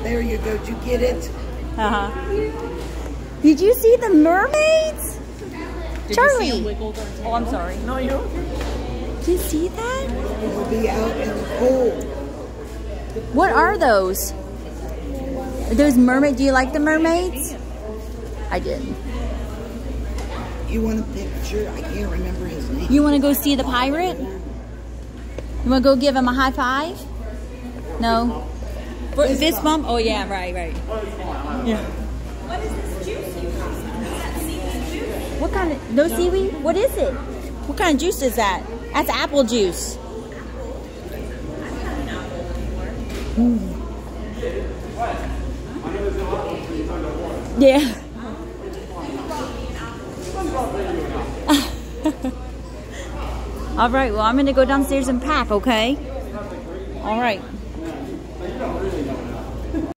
There you go. Did you get it? Did you see the mermaids? Charlie. You see wiggled or Oh, I'm sorry. No, you. Did you see that? We'll be out in the cold. What are those? Are those mermaids? Do you like the mermaids? I did. You want a picture? I can't remember his name. You want to go see the pirate? You want to go give him a high five? No? Fist bump? Oh, yeah, right. Yeah. What is this juice you got? Is that seaweed juice? What kind of, no seaweed? What is it? What kind of juice is that? That's apple juice. Yeah. All right, well, I'm going to go downstairs and pack, okay? All right.